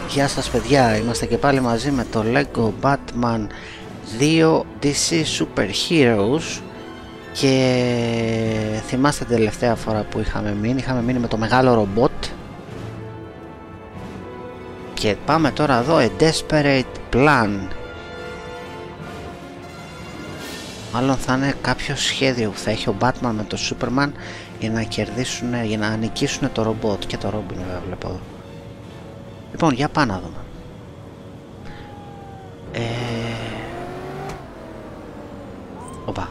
Γεια σας παιδιά, είμαστε και πάλι μαζί με το LEGO Batman 2 DC Super Heroes. Και θυμάστε την τελευταία φορά που είχαμε μείνει με το μεγάλο ρομπότ. Και πάμε τώρα εδώ, A Desperate Plan. Μάλλον θα είναι κάποιο σχέδιο που θα έχει ο Batman με το Superman για να κερδίσουν, για να νικήσουν το ρομπότ και το Robin, βέβαια βλέπω εδώ. Λοιπόν, για πάμε να δούμε. Οπα.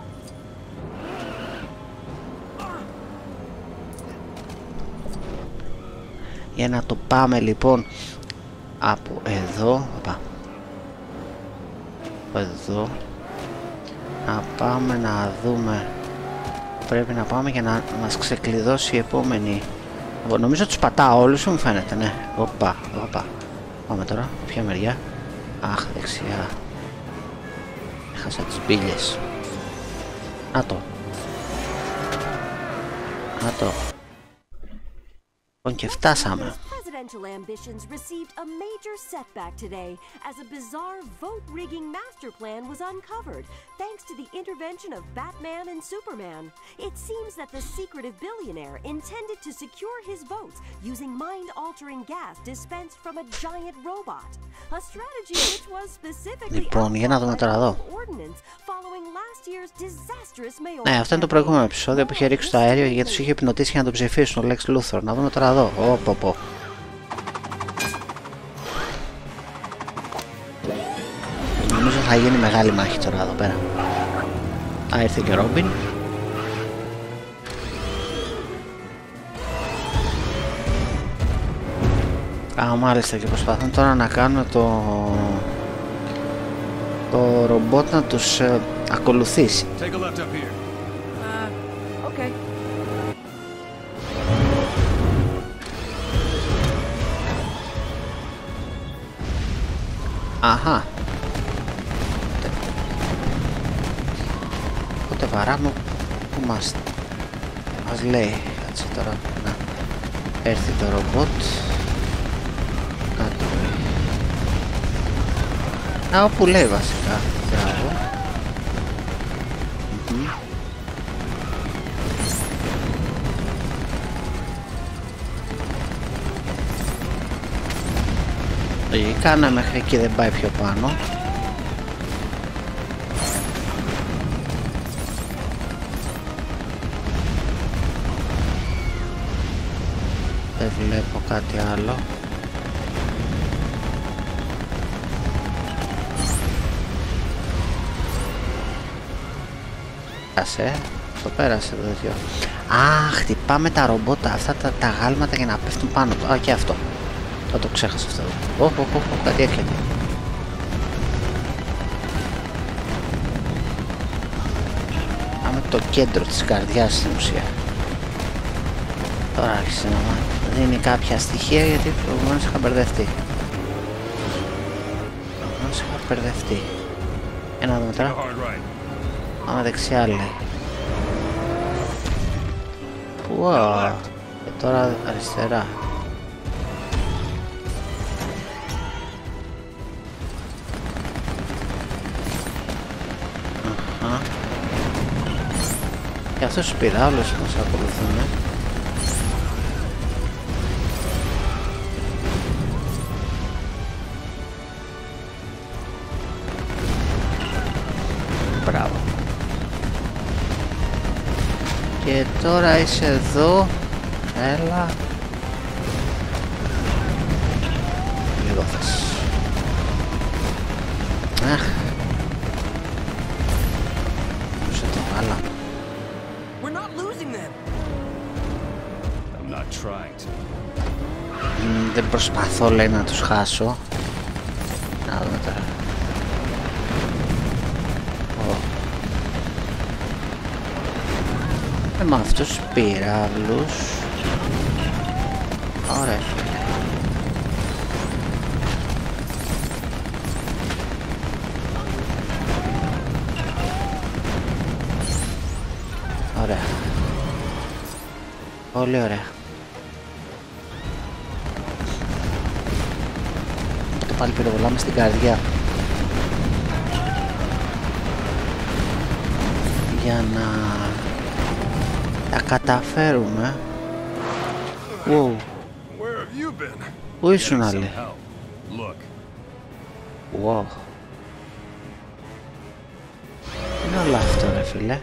Για να το πάμε λοιπόν από εδώ. Οπα. Εδώ. Να πάμε να δούμε. Πρέπει να πάμε για να μας ξεκλειδώσει η επόμενη. Νομίζω τους πατάω όλους, μου φαίνεται, ναι. Οπα, οπα. Πάμε τώρα, ποια μεριά. Αχ, δεξιά. Έχασα τις μπίλες. Να το. Να το. Λοιπόν, και φτάσαμε. Presidential ambitions received a major setback today as a bizarre vote-rigging master plan was uncovered thanks to the intervention of Batman and Superman. It seems that the secretive billionaire intended to secure his votes using mind-altering gas dispensed from a giant robot. A strategy which was specifically ordinance following last year's disastrous mayoral. Ναι, αυτό είναι το προηγούμενο επεισόδιο που είχε ρίξει στο αέριο γιατί τους είχε υπνοτήσει για να τον ψηφίσουν, ο Lex Luthor. Να δούμε τώρα εδώ. Πω. Νομίζω θα γίνει μεγάλη μάχη τώρα εδώ πέρα. Α, ήρθε και ο Ρόμπιν. Α, μάλιστα, και προσπαθούν τώρα να κάνουν το ρομπότ να τους ακολουθήσει. Okay. Αχα. Οπότε βαράμε που μας λέει. Κάτσε τώρα να έρθει το ρομπότ. Κάτω. Α, όπου λέει βασικά. Μπράβο. Λογικά να μέχρι εκεί δεν πάει πιο πάνω. Δεν βλέπω κάτι άλλο. Πέρασε, το πέρασε το τέτοιο. Α, χτυπάμε τα ρομπότα, αυτά τα γάλματα για να πέφτουν πάνω του. Α, και αυτό. Το ξέχασα αυτό. Κάτι έρχεται. Πάμε το κέντρο της καρδιάς στην ουσία. Τώρα άρχισε να δίνει κάποια στοιχεία γιατί προηγουμένως είχα μπερδευτεί. Να δούμε τώρα. Πάμε δεξιά λέει. Wow. Και τώρα αριστερά. Και αυτός τους πυράβλους που μας ακολουθούν. Μπράβο. Και τώρα είσαι εδώ. Έλα. Λίγο θες. Αχ. Πούσε το βάλα. Δεν προσπαθώ λέει να τους χάσω. Να δούμε τώρα. Με αυτούς τους πυράβλους. Ωραία. Ωραία. Πολύ ωραία. Πάλι πυροβολάμε στην καρδιά. Για να τα καταφέρουμε. Wow. Πού ήσουν άλλοι? Wow. Είναι όλο αυτό ρε φίλε.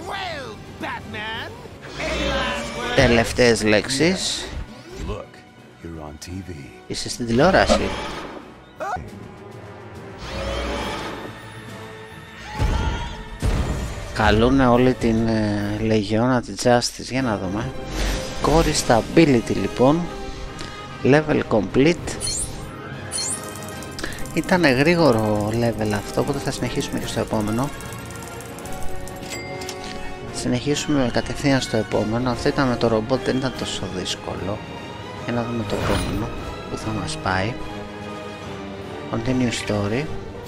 Τελευταίες λέξεις. Είσαι στην τηλεόραση. Καλούνε όλη την λεγιώνα τη Justice. Για να δούμε. Core Stability λοιπόν. Level complete. Ήταν γρήγορο level αυτό, οπότε θα συνεχίσουμε και στο επόμενο. Συνεχίσουμε κατευθείαν στο επόμενο. Αυτό ήταν με το ρομπότ, δεν ήταν τόσο δύσκολο. Για να δούμε το επόμενο που θα μας πάει. Continue story.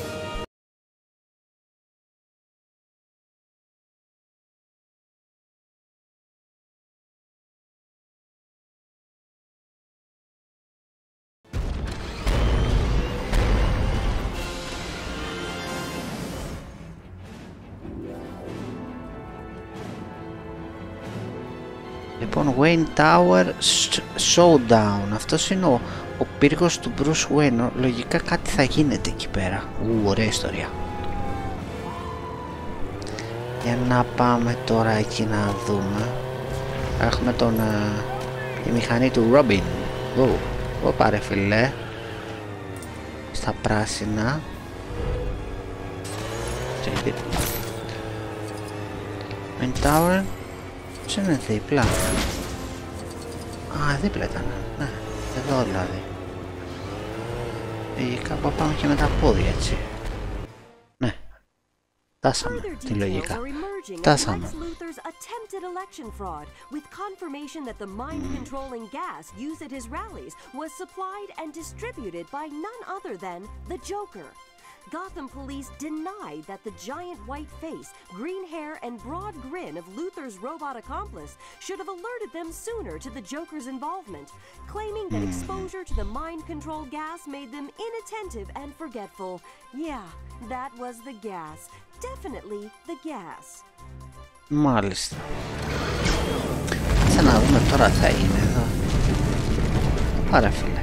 Λοιπόν, Wayne Tower Showdown. Αυτός είναι ο πύργος του Bruce Wayne. Λογικά κάτι θα γίνεται εκεί πέρα. Ωραία ιστορία. Για να πάμε τώρα εκεί να δούμε. Έχουμε τη μηχανή του Robin. Πάρε φιλέ. Στα πράσινα. Wayne Tower. Πώς είναι δίπλα? Α, δίπλα ήταν. Ναι, εδώ δηλαδή. Κάπου πάμε και με τα πόδια έτσι. Ναι. Φτάσαμε τη λογικά. Φτάσαμε. Attempted election fraud with confirmation that the mind-controlling gas used at his rallies was supplied and distributed by none other than the Joker. Gotham police denied that the giant white face, green hair, and broad grin of Luthor's robot accomplice should have alerted them sooner to the Joker's involvement, claiming that exposure to the mind-control gas made them inattentive and forgetful. Yeah, that was the gas. Definitely the gas. Μάλιστα. Θα να δούμε τώρα τι θα γίνει εδώ. Άρα φίλε.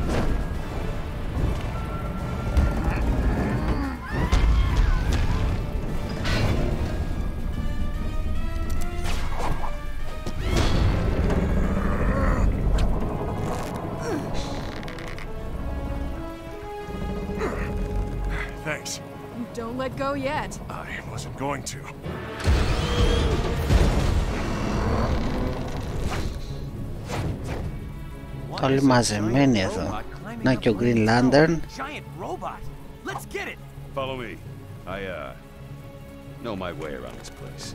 Thanks. Don't let go yet. I wasn't going to. Όλοι μαζεμένοι εδώ. Να και ο Green Lantern. Follow me. I know my way around this place.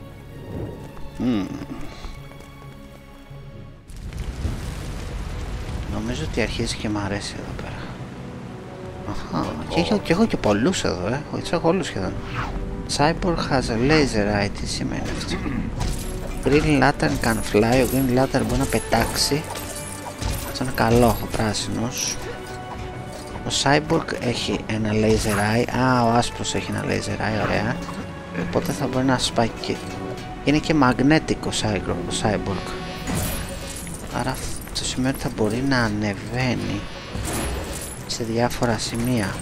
Νομίζω ότι αρχίζει και μ' αρέσει εδώ πέρα. Αχα, και έχω και πολλούς εδώ, έτσι έχω όλους σχεδόν. Cyborg has a laser eye, τι σημαίνει αυτό? Green Lantern can fly, ο Green Lantern μπορεί να πετάξει. Αυτό είναι καλό, ο πράσινος. Ο Cyborg έχει ένα laser eye, ο άσπρος έχει ένα laser eye, ωραία. Οπότε θα μπορεί να σπάει και... είναι και μαγνέτικο ο Cyborg. Άρα αυτό σημαίνει ότι θα μπορεί να ανεβαίνει σε διάφορα σημεία.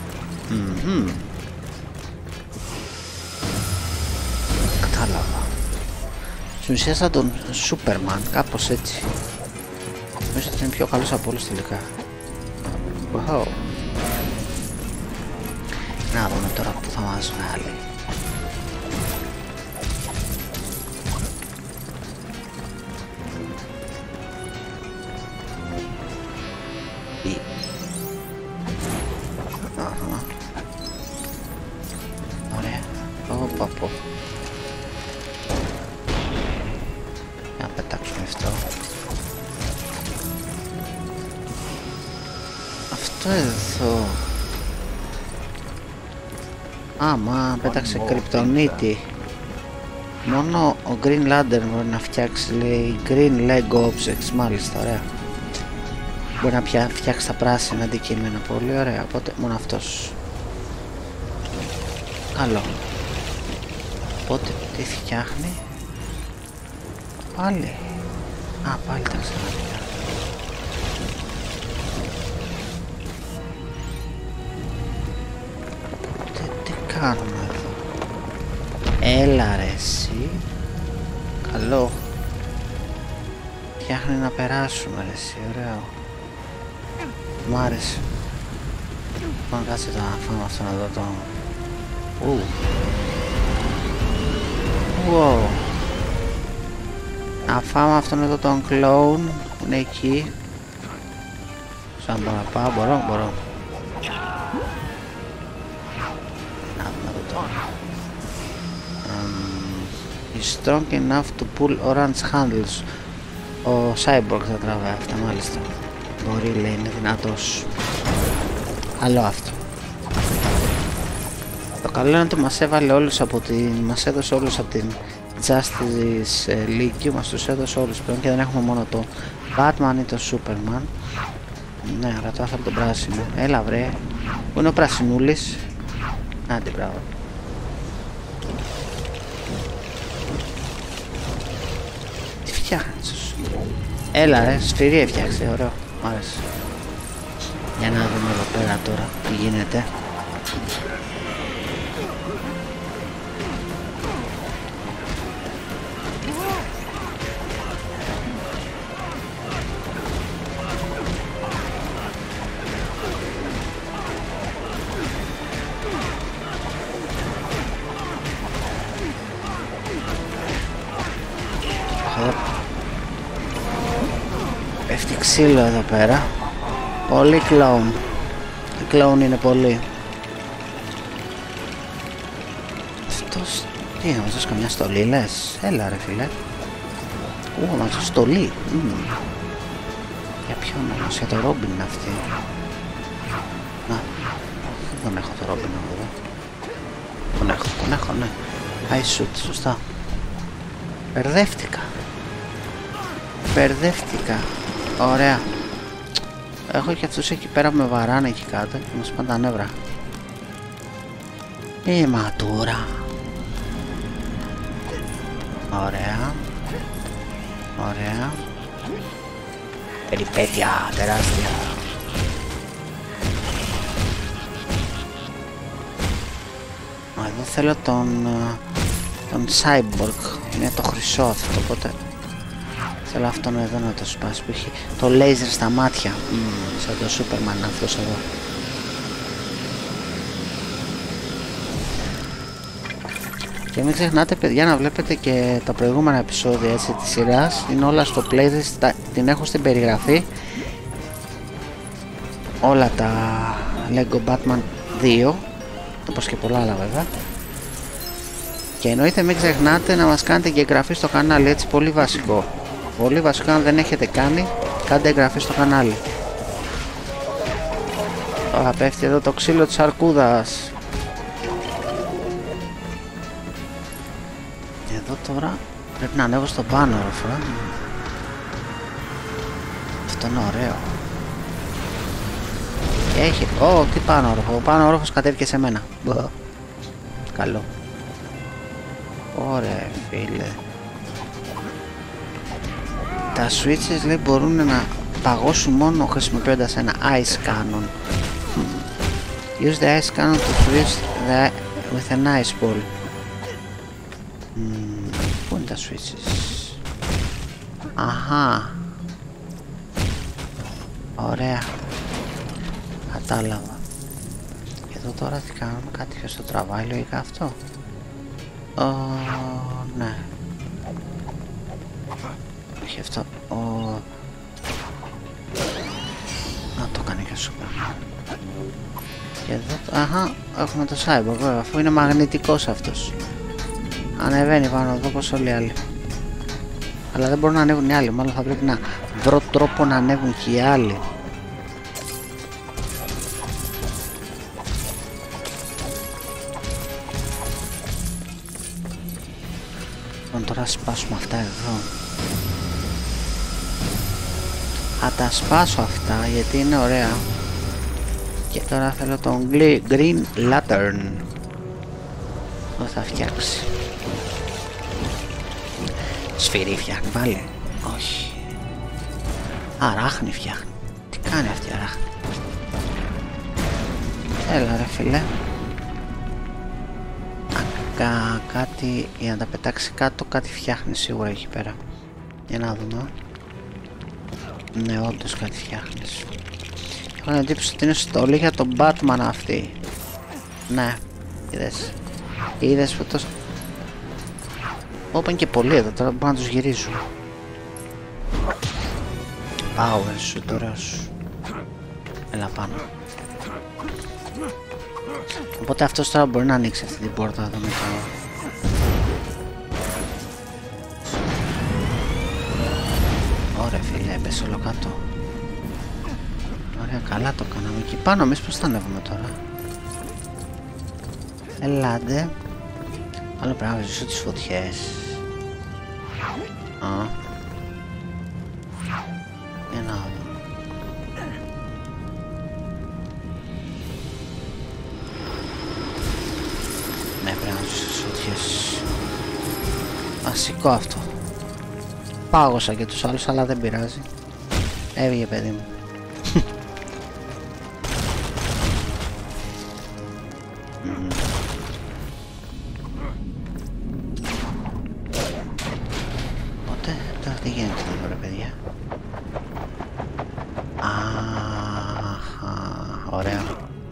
Κατάλαβα. Στην ουσία σαν τον Superman, κάπως έτσι. Νομίζω ότι είναι πιο καλός από όλους τελικά. Wow. Να δούμε τώρα που θα μας βγάλει. Ωραία. Πω. Για να πετάξουμε αυτό. Αυτό εδώ. Άμα πέταξε κρυπτονίτη. Μόνο ο Green Lantern μπορεί να φτιάξει, λέει, Green Lego Objects, μάλιστα, ωραία. μπορεί να φτιάξει τα πράσινα αντικείμενα. Πολύ ωραία, οπότε μόνο αυτός. Καλό. Οπότε τι φτιάχνει? Πάλι. Πάλι τα ξαναφτιάχνει. Τι κάνουμε εδώ? Έλα ρε εσύ. Καλό. Φτιάχνει να περάσουμε ρε εσύ, ωραίο. Μ' άρεσε. Λοιπόν, κάτσε να φάμε αυτόν εδώ τον... Wow. Να φάμε αυτόν εδώ τον κλόουν που είναι εκεί. Σαν μπορώ να πάω, μπορώ. Να δούμε εδώ τώρα. He's strong enough to pull orange handles. Ο Cyborg θα τραβάει αυτά, μάλιστα. Μπορεί, λέει, είναι δυνατός. Καλό αυτό. Το καλό είναι ότι μας έβαλε όλους από την... μας έδωσε όλους από την Justice League, μας τους έδωσε όλους πλέον και δεν έχουμε μόνο το Batman ή το Superman. Ναι, αλλά τώρα θέλω τον πράσινο. Έλα βρε. Πού είναι ο πρασινούλης? Άντε, μπράβο. Τι φτιάχνεις? Έλα ρε, σφυρί έφτιαξε, ωραίο. Μ' άρεσε. Για να δούμε εδώ πέρα τώρα τι γίνεται. Πέφτει ξύλο εδώ πέρα. Πολύ κλόουν. Οι κλόουν είναι πολύ. Αυτός τι είναι, μας δώσει καμιά στολή λες? Έλα ρε φίλε. Μας δώσει στολή. Για ποιον όμως? Για το Ρόμπιν είναι αυτή. Να, δεν έχω το Ρόμπιν εδώ. Τον έχω, ναι. High shoot, σωστά. Μπερδεύτηκα. Ωραία. Έχω και αυτούς εκεί πέρα που με βαράνε εκεί κάτω και μας πάνε τα νεύρα. Η ματούρα. Ωραία. Περιπέτεια τεράστια. Εδώ θέλω τον Cyborg. Είναι το χρυσό αυτό, οπότε θέλω αυτόν εδώ να το σπάσει που έχει το λέιζερ στα μάτια. Σαν το Superman αυτός εδώ. Και μην ξεχνάτε παιδιά να βλέπετε και τα προηγούμενα επεισόδια έτσι της σειράς. Είναι όλα στο playlist, την έχω στην περιγραφή. Όλα τα Lego Batman 2, όπως και πολλά άλλα βέβαια. Και εννοείται μην ξεχνάτε να μας κάνετε και εγγραφή στο κανάλι, έτσι πολύ βασικό. Πολύ βασικό, αν δεν έχετε κάνει, κάντε εγγραφή στο κανάλι. Τώρα πέφτει εδώ το ξύλο της αρκούδας. Εδώ τώρα πρέπει να ανέβω στο πάνω όροφο. Αυτό είναι ωραίο. Και έχει, τι πάνω όροφο, ο πάνω όροφος κατέβηκε σε μένα. Καλό. Ωραία φίλε. Τα switches λέει μπορούν να παγώσουν μόνο χρησιμοποιώντας ένα ice cannon. Use the ice cannon to switch with an ice ball. Πού είναι τα switches? Αχα. Ωραία. Κατάλαβα. Και εδώ τώρα τι κάνουμε? Κάτι ποιος το τραβάει λογικά αυτό? Ναι. Όχι αυτό. Να το κάνει και Superman. Και εδώ, έχουμε το Cyborg βέβαια, αφού είναι μαγνητικός αυτός. Ανεβαίνει πάνω εδώ όπως όλοι οι άλλοι. Αλλά δεν μπορούν να ανέβουν οι άλλοι, μάλλον θα πρέπει να βρω τρόπο να ανέβουν και οι άλλοι. Τώρα σπάσουμε αυτά εδώ. Θα τα σπάσω αυτά γιατί είναι ωραία. Και τώρα θέλω τον Green Lantern. Το θα φτιάξει. Σφυρί φτιάχνει πάλι? Όχι. Αράχνη φτιάχνει. Τι κάνει αυτή η αράχνη? Έλα ρε φίλε. Κάτι για να τα πετάξει κάτω, κάτι φτιάχνει σίγουρα εκεί πέρα. Για να δούμε. Ναι, όντως κάτι φτιάχνεις. Έχω την εντύπωση ότι είναι στολή για τον Batman αυτή. Ναι, είδες. Είδες που τόσο... Όπαν και πολλοί εδώ, τώρα μπορούν να τους γυρίζουν. Power σου, τώρα σου. Έλα πάνω. Οπότε αυτός τώρα μπορεί να ανοίξει αυτή την πόρτα εδώ μετά. Ωραία φίλε, έπεσε όλο κάτω. Ωραία, καλά το κάναμε. Εκεί πάνω εμείς πώς θα ανέβουμε τώρα? Ελάτε. Άλλο πρέπει να ζήσω τις φωτιές. Για να δω. Ναι, πρέπει να ζήσω τις φωτιές. Βασικό αυτό. Πάγωσα και τους άλλους, αλλά δεν πειράζει. Έβγε παιδί μου. Οπότε, τώρα τι γίνεται εδώ ρε παιδιά? Ωραία.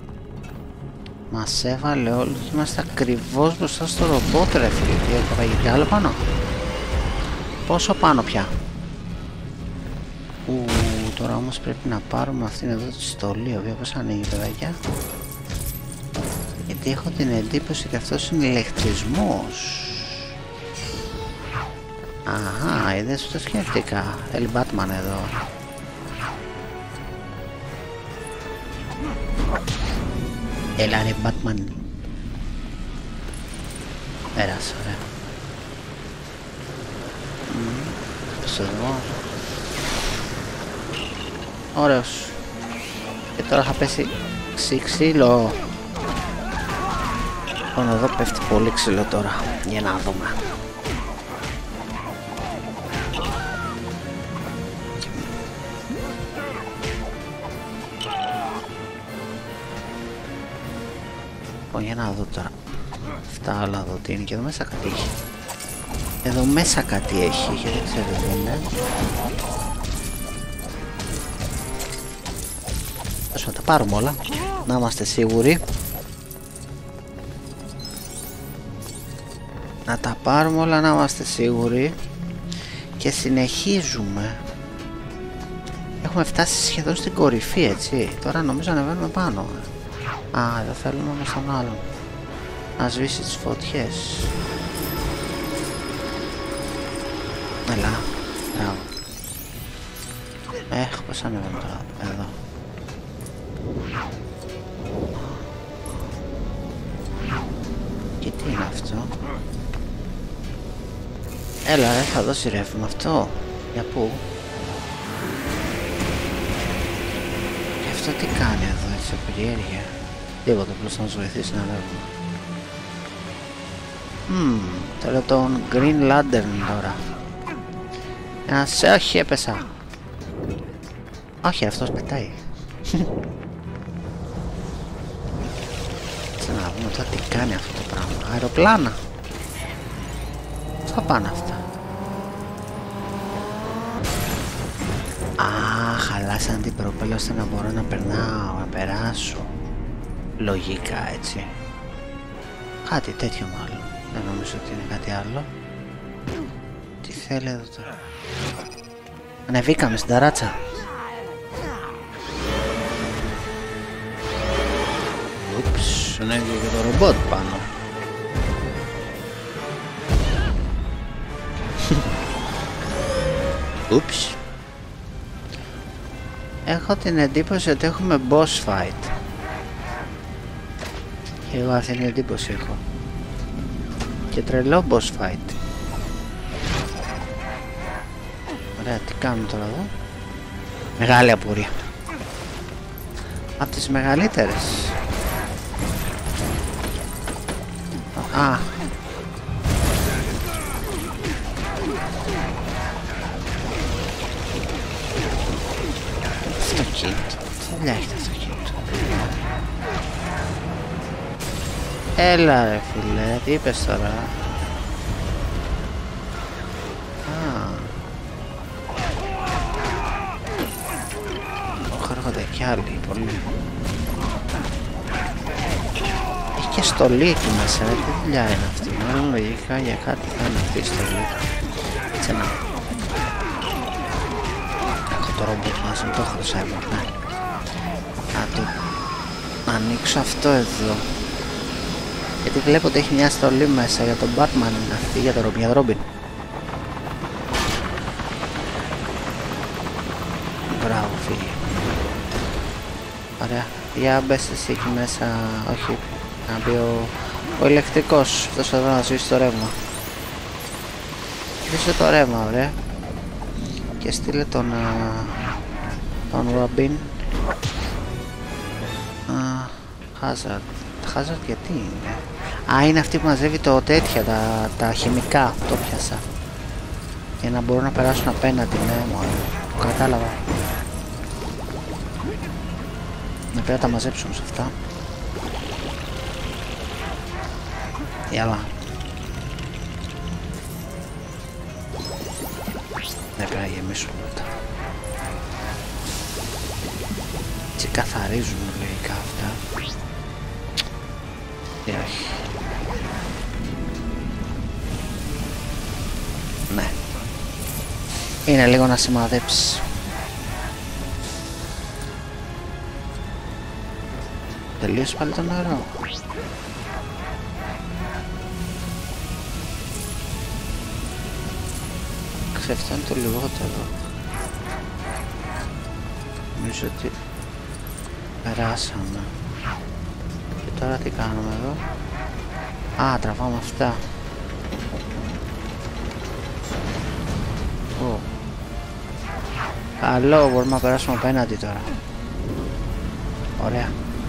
Μας έβαλε όλους, είμαστε ακριβώς μπροστά στο ρομπότ ρε φίλε. Τι έκανα για άλλο πάνω? Πόσο πάνω πια? Τώρα όμως πρέπει να πάρουμε αυτήν εδώ τη στολή, η οποία πώς ανοίγει παιδάκια? Γιατί έχω την εντύπωση ότι αυτός είναι ηλεκτρισμός. Αχα, είδες που το σκέφτηκα. Θέλει Batman εδώ. Έλα ρε Batman. Πέρασε, ωραία. Εδώ. Ωραίος. Και τώρα θα πέσει ξύλο. Λοιπόν, εδώ πέφτει πολύ ξύλο τώρα. Για να δούμε. Λοιπόν, για να δω τώρα. Αυτά όλα εδώ τι είναι. Και εδώ μέσα κάτι έχει. Εδώ μέσα κάτι έχει. Και δεν ξέρω τι είναι. Να τα πάρουμε όλα, να είμαστε σίγουροι. Να τα πάρουμε όλα, να είμαστε σίγουροι. Και συνεχίζουμε. Έχουμε φτάσει σχεδόν στην κορυφή, έτσι. Τώρα νομίζω ανεβαίνουμε πάνω. Εδώ θέλουμε όμως τον άλλον να σβήσει τις φωτιές. Έλα, μπράβο. Πώς ανεβαίνουμε τώρα, εδώ. Και τι είναι αυτό? Έλα ρε, θα δώσει ρεύμα αυτό. Για πού? Και αυτό τι κάνει εδώ, έτσι από περιέργεια? Τίποτα, απλώς να μας βοηθήσει να ανέβουμε. Θέλω τον Green Lantern τώρα. Όχι, έπεσα. Όχι, αυτός πετάει. Να δούμε τώρα τι κάνει αυτό το πράγμα. Αεροπλάνα. Πώς θα πάνε αυτά? Χαλάσαν την προπέλα ώστε να μπορώ να περνάω, να περάσω. Λογικά έτσι. Κάτι τέτοιο μάλλον. Δεν νομίζω ότι είναι κάτι άλλο. Τι θέλει εδώ τώρα? Ανεβήκαμε στην ταράτσα. Ούψ, ανέβηκε και το ρομπότ πάνω. Ούψ. Έχω την εντύπωση ότι έχουμε boss fight. Και εγώ αυτή την εντύπωση έχω. Και τρελό boss fight. Ωραία, τι κάνουμε τώρα εδώ? Μεγάλη απορία. Από τις μεγαλύτερες. Α. Αυτοκίνητο. Τι δουλειά έχει το αυτοκίνητο. Έλα ρε φίλε, τι είπες τώρα. Έρχονται κι άλλοι, πολύ. Έχει και στολή εκεί μέσα, τι δουλειά είναι αυτή. Μάλλον λογικά για κάτι θα είναι αυτή η στολή. Έτσι να... Έχω το ρομπότ μας, το έχω το Cyborg, ναι. Να το ανοίξω αυτό εδώ. Γιατί βλέπω ότι έχει μια στολή μέσα για τον Batman, είναι αυτή, για τον Robin. Μπράβο φίλοι. Ωραία, για μπες εσύ εκεί μέσα, όχι, να μπει ο ηλεκτρικός, αυτός εδώ να σβήσει το ρεύμα. Σβήσε το ρεύμα, ωραία. Και στείλε τον Robin. Hazard γιατί είναι. Α, είναι αυτή που μαζεύει το τέτοια, τα χημικά, το πιάσα. Για να μπορούν να περάσουν απέναντι, ναι, μόνο. Το κατάλαβα. Να πρέπει να τα μαζέψουμε σε αυτά. Έλα. Δεν πρέπει να γεμίσουμε μετά. Τι καθαρίζουν λογικά αυτά. Ή όχι. Ναι. Είναι λίγο να σημαδέψεις. Τελείωσε πάλι το νερό. Ξεφτάνει το λιγότερο. Νομίζω ότι περάσαμε. Και τώρα τι κάνουμε εδώ. Α, τραβάμε αυτά. Καλό, μπορούμε να περάσουμε απέναντι τώρα. Ωραία.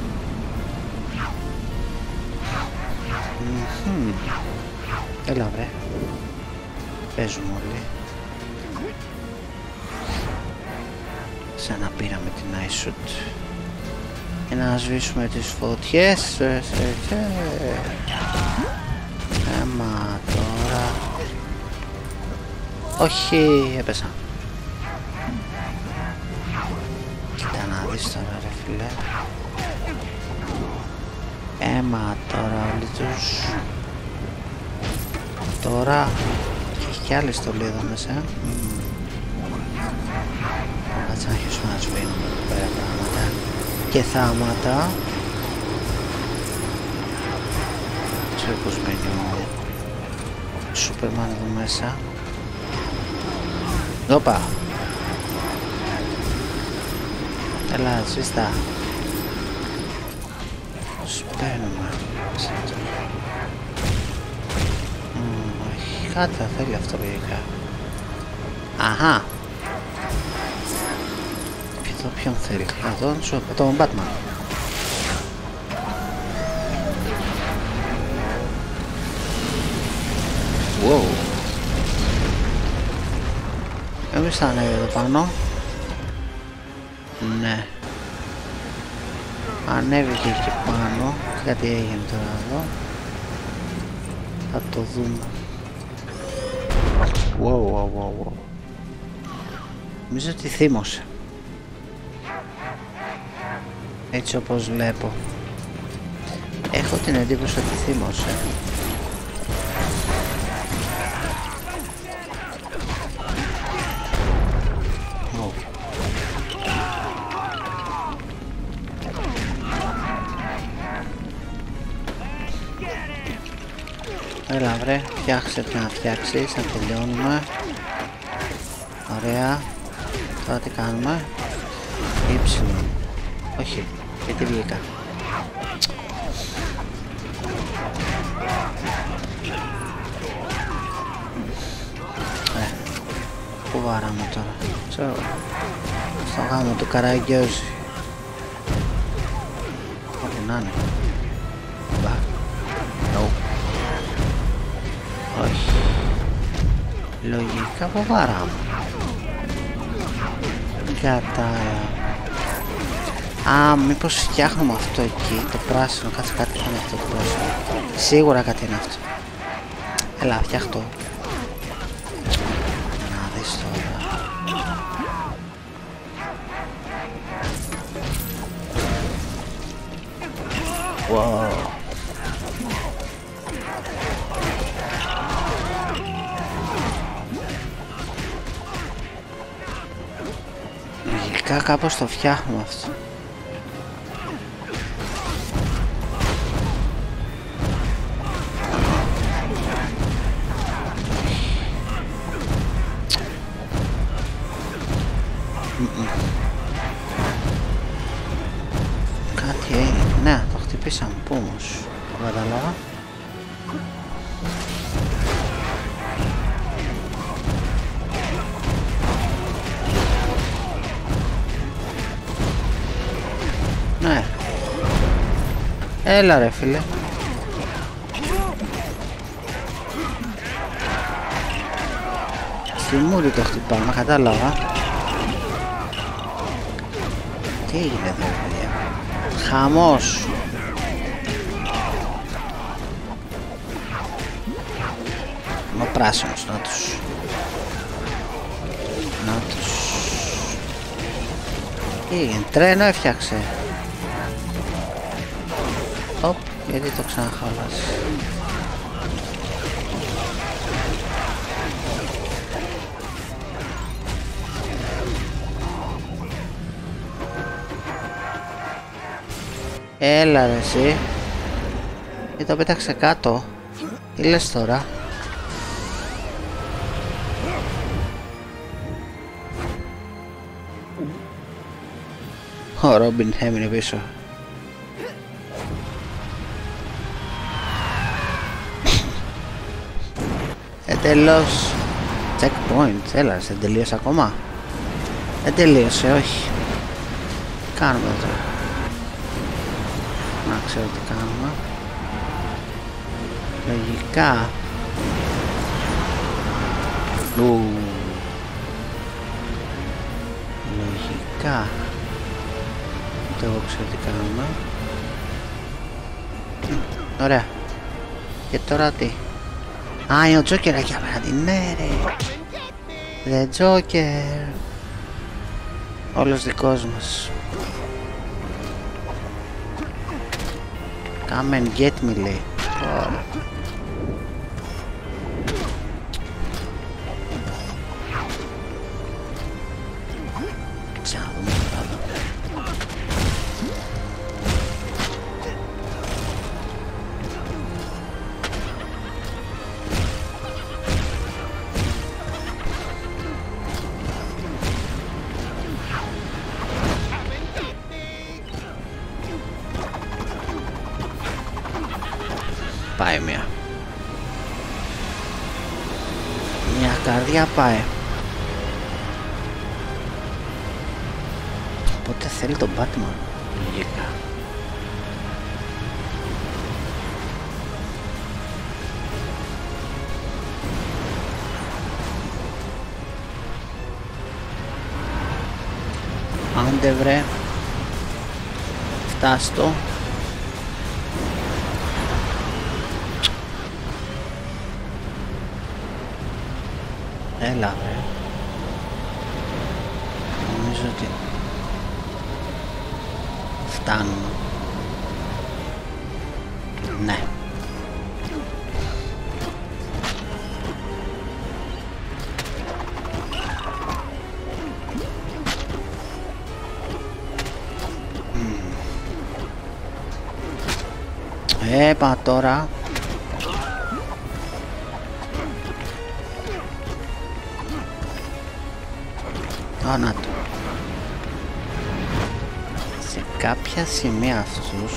Έλα βρε. Παίζουμε όλοι. Σαν να πήραμε την iShoot. Και να σβήσουμε τις φωτιές. Έμα τώρα. Όχι, έπεσα. Κοίτα να δεις τώρα ρε φίλε. Έμα τώρα όλοι τους. Τώρα έχει και άλλη στολή εδώ μέσα. Κάτσε να αρχίσουμε να σβήνουμε εδώ πέρα πράγματα και θάματα. Ξέρω πως μπαίνει ο Σούπερμαν εδώ μέσα. Όπα. Έλα, σβήστα. Σπέρνουμε. Κάτι θα θέλει αυτό λογικά. Αχα. Εδώ ποιον θέλει. Εδώ τον Batman. Wow. Εμείς θα ανέβει εδώ πάνω. Ναι. Ανέβηκε εκεί πάνω. Κάτι έγινε τώρα εδώ. Θα το δούμε. Wow. Νομίζω ότι θύμωσε. Έτσι όπως βλέπω. Έχω την εντύπωση ότι θύμωσε. Έλα βρε, φτιάξε τι να φτιάξεις, να τελειώνουμε. Ωραία. Τώρα τι κάνουμε. Ήψιλο. Όχι, γιατί βγήκα. Πού βάραμε τώρα. Ξέρω. Στο γάμο του Καραγκιόζη. Ό,τι να είναι. Back. No. Όχι. Λογικά φοβάρα μου. Α, μήπως φτιάχνουμε αυτό εκεί, το πράσινο, κάτσε κάτι είναι αυτό το πράσινο. Σίγουρα κάτι είναι αυτό. Έλα, φτιάχτω. Να δεις τώρα. Wow. Λογικά κάπως το φτιάχνουμε αυτό. Κάτι έγινε. Ναι, το χτυπήσαμε. Πού όμως? Το κατάλαβα. Ναι. Έλα ρε φίλε. Στη μούρη το χτυπάμε, κατάλαβα. Τι έγινε εδώ παιδιά? Χαμός. Μα πράσινος, να τους. Να τους. Τι έγινε, τρένο έφτιαξε. Οπ, γιατί το ξαναχάλασε. Έλα ρε εσύ. Και το πέταξε κάτω. Τι λες τώρα? Ο Ρόμπιν έμεινε πίσω. Τέλος. Checkpoint. Έλα, δεν τελείωσε ακόμα. Δεν τελείωσε, όχι. Κάνουμε τώρα. Να ξέρω τι κάνουμε. Λογικά. Λογικά. Ούτε εγώ ξέρω τι κάνουμε. Ωραία. Και τώρα τι? Α, είναι ο Τζόκερ εκεί απέναντι. Ναι ρε. The Joker. Όλος δικός μας. Come and get me, λέει. Ωραία. Ξαναδούμε τώρα. Πάει μια καρδιά πάει. Οπότε θέλει τον Batman λογικά. Άντε βρε. Φτάστο. Έλα βρε. Νομίζω ότι φτάνουμε. Ναι. Έπα τώρα. Να το. Σε κάποια σημεία αυτούς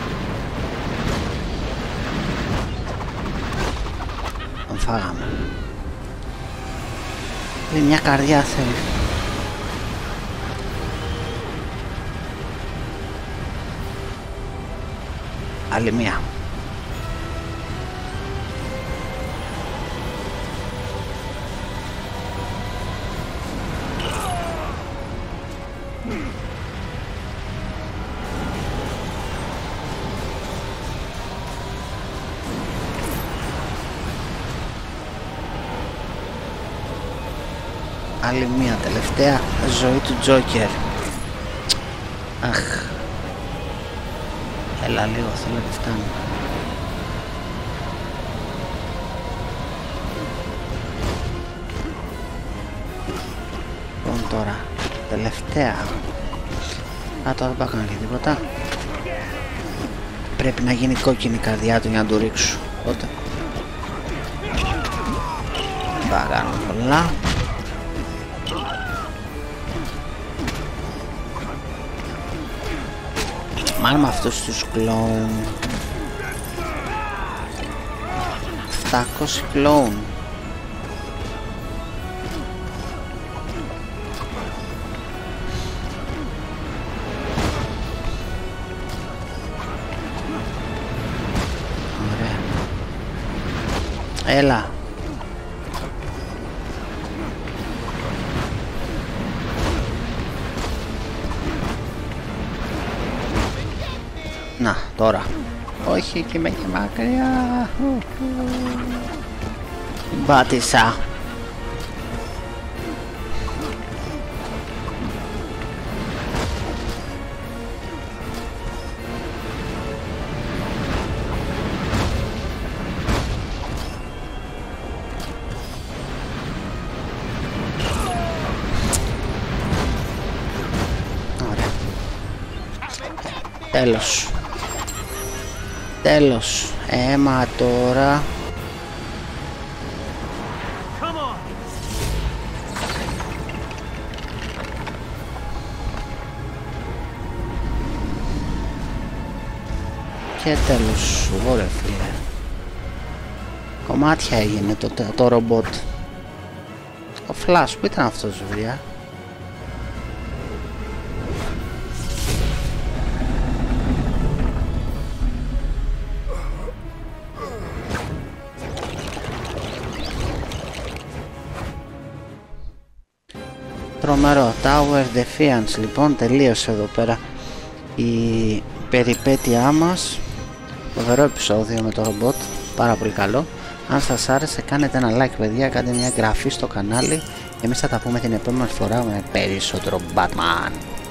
τον φάγαμε. Είναι μια καρδιά θέλει. Άλλη μία. Άλλη μία τελευταία ζωή του Τζόκερ. Αχ. Έλα λίγο, θέλω να φτάνω. Λοιπόν τώρα, τελευταία. Α, τώρα δεν πάω κανένα και τίποτα. Πρέπει να γίνει κόκκινη η καρδιά του για να του ρίξω. Οπότε θα κάνω πολλά. Μάλλον με αυτούς τους κλόουν. 700 κλόουν. Ωραία. Έλα. Να, τώρα. Όχι, και είμαι και μακριά. Μπάτησα. Ωραία. Τέλος. Τέλος. Έμα τώρα. Και τέλος. Ωραία φίλε. Κομμάτια έγινε το ρομπότ. Ο Flash, που ήταν αυτός βρία. Τρομερό. Tower Defiance λοιπόν, τελείωσε εδώ πέρα η περιπέτειά μας. Φοβερό επεισόδιο με το ρομπότ, πάρα πολύ καλό. Αν σας άρεσε κάνετε ένα like παιδιά, κάντε μια εγγραφή στο κανάλι. Εμείς θα τα πούμε την επόμενη φορά με περισσότερο Batman.